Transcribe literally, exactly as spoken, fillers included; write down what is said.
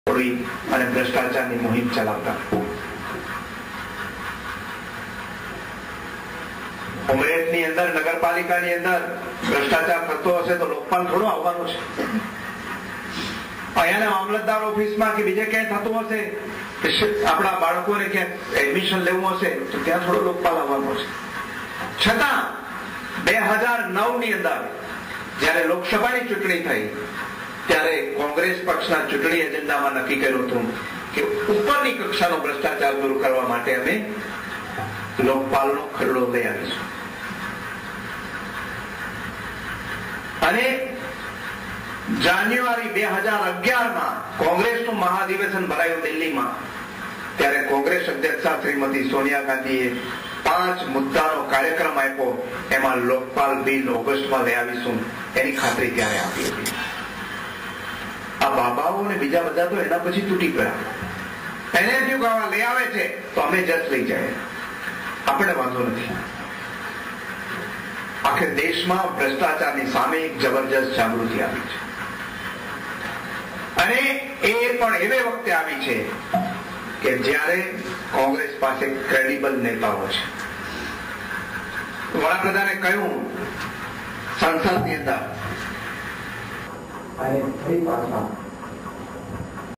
અને ભ્રષ્ટાચારની મુહિમ ચલાવતા. ઉમરેઠની અંદર નગરપાલિકાની અંદર ભ્રષ્ટાચાર થતો હશે તો લોકપાલ થોડો આવવાનું છે. અહીંયાના મામલતદાર ઓફિસમાં કે બીજે ક્યાંય થતું હશે કે આપણા બાળકોને ક્યાંક એડમિશન લેવું હશે તો ત્યાં થોડો લોકપાલ આવવાનો છે. છતાં બે હજાર નવ ની અંદર જયારે લોકસભાની ચૂંટણી થઈ ત્યારે કોંગ્રેસ પક્ષના ચૂંટણી એજન્ડામાં નક્કી કર્યું હતું કે ઉપરની કક્ષાનો ભ્રષ્ટાચાર દૂર કરવા માટે અમે લોકપાલનો ખરડો લઈ આવીશું. અને જાન્યુઆરી બે હજાર અગિયાર માં કોંગ્રેસનું મહાધિવેશન ભરાયું દિલ્હીમાં. ત્યારે કોંગ્રેસ અધ્યક્ષા શ્રીમતી સોનિયા ગાંધીએ પાંચ મુદ્દાનો કાર્યક્રમ આપ્યો. એમાં લોકપાલ બિલ ઓગસ્ટમાં લઈ આવીશું એની ખાતરી ત્યારે આપી હતી. આ બાબાઓ અને બીજા બધા તો એના પછી તૂટી ગયા. એને જો ગાવા લઈ આવે છે તો અમે જસ લઈ જાય, આપણે વાંધો નથી. આખે દેશમાં ભ્રષ્ટાચારની સામે એક જબરજસ્ત જાગૃતિ આવી છે અને એ પણ એવે વખતે આવી છે કે જ્યારે કોંગ્રેસ પાસે ક્રેડિબલ નેતાઓ છે. વડાપ્રધાને કહ્યું સંસદની અંદર અને ફરી પાછા